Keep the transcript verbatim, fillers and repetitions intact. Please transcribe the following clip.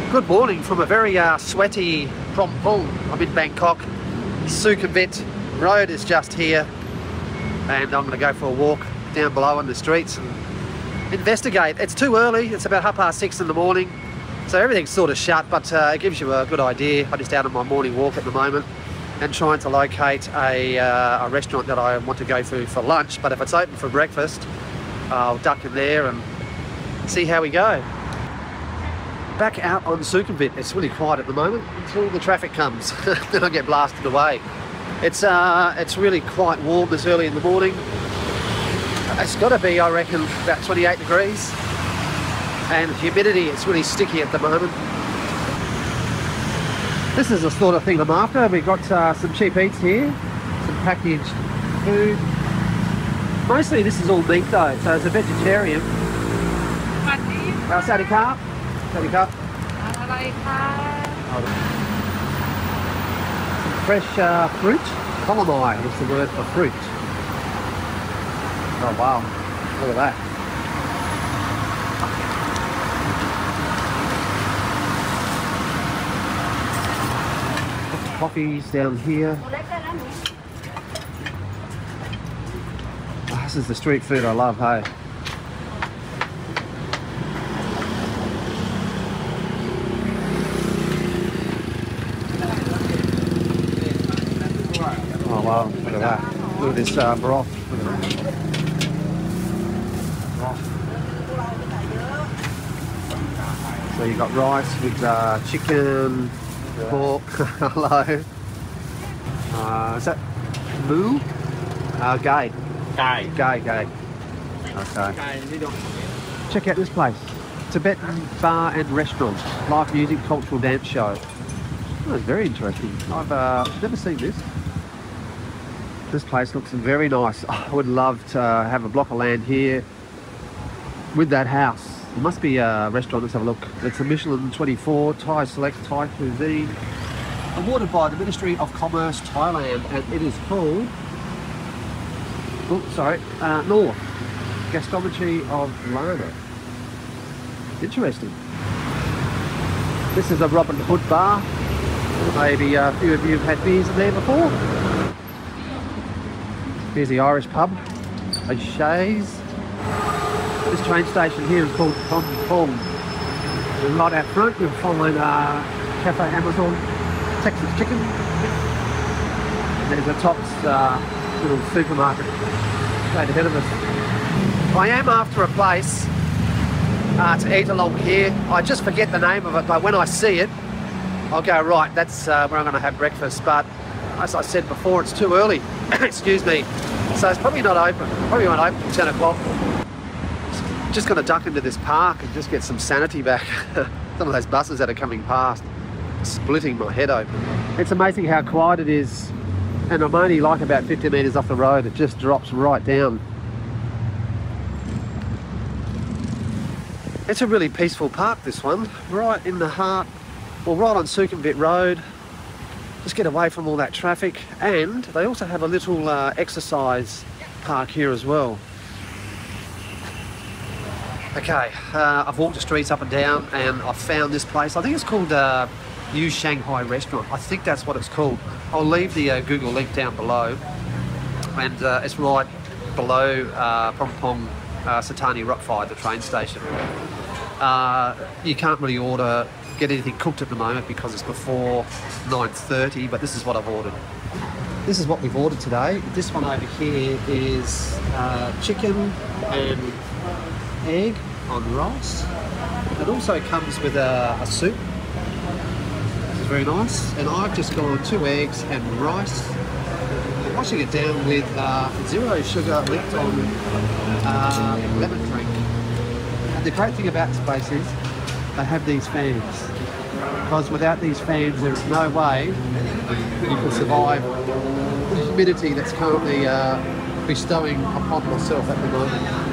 Good morning from a very uh, sweaty Prom Pong. I'm in Bangkok. Sukhumvit road is just here, and I'm going to go for a walk down below in the streets and investigate. It's too early. It's about half past six in the morning, so everything's sort of shut, but uh, it gives you a good idea. I'm just out on my morning walk at the moment and trying to locate a, uh, a restaurant that I want to go to for lunch, but if it's open for breakfast, I'll duck in there and see how we go. Back out on Sukhumvit. It's really quiet at the moment until the traffic comes. Then I get blasted away. It's uh, it's really quite warm this early in the morning. It's got to be, I reckon, about twenty-eight degrees. And humidity, it's really sticky at the moment. This is the sort of thing I'm after. We've got uh, some cheap eats here, some packaged food. Mostly this is all meat though, so it's a vegetarian. Uh, Sadi Carp. Sadi Carp. Some fresh uh, fruit. Colomai is the word for fruit. Oh wow, look at that. Coffees down here. Oh, this is the street food I love, hey. Oh wow, look at that. Look at this uh, broth. Look at that. So you got rice with uh, chicken, pork. Hello. Uh, is that moo? Uh, gay. Gay. Gay, gay. Okay. Check out this place. Tibetan bar and restaurant. Live music, cultural dance show. Oh, it's very interesting. I've uh, never seen this. This place looks very nice. I would love to have a block of land here with that house. It must be a restaurant. Let's have a look. It's a Michelin twenty-four Thai Select Thai Cuisine, awarded by the Ministry of Commerce Thailand, and it is called, oh sorry, uh, North Gastrometry of Lana. Interesting. This is a Robin Hood bar. Maybe a few of you have had beers in there before. Here's the Irish pub, a chaise. This train station here is called Prom Pong. And right out front you'll find uh, Cafe Amazon, Texas Chicken. And there's a Tops uh, little supermarket straight ahead of us. I am after a place uh, to eat along here. I just forget the name of it, but when I see it, I'll go, right, that's uh, where I'm going to have breakfast. But as I said before, it's too early. Excuse me. So it's probably not open. Probably won't open till ten o'clock. Just going to duck into this park and just get some sanity back. Some of those buses that are coming past, splitting my head open. It's amazing how quiet it is. And I'm only like about fifty metres off the road. It just drops right down. It's a really peaceful park, this one. Right in the heart, well, right on Sukhumvit Road. Just get away from all that traffic, and they also have a little uh, exercise park here as well. Okay, uh, I've walked the streets up and down and I've found this place. I think it's called uh, New Shanghai Restaurant. I think that's what it's called. I'll leave the uh, Google link down below, and uh, it's right below uh, Prom Pong uh, Satani Rockfire, the train station. Uh, you can't really order get anything cooked at the moment because it's before nine thirty, but this is what I've ordered. This is what we've ordered today. This one over here is uh, chicken and egg on rice. It also comes with a, a soup. This is very nice. And I've just gone two eggs and rice, washing it down with uh, zero sugar Lipton uh, lemon drink. And the great thing about this place is they have these fans, because without these fans there is no way you can survive the humidity that's currently uh, bestowing upon myself at the moment.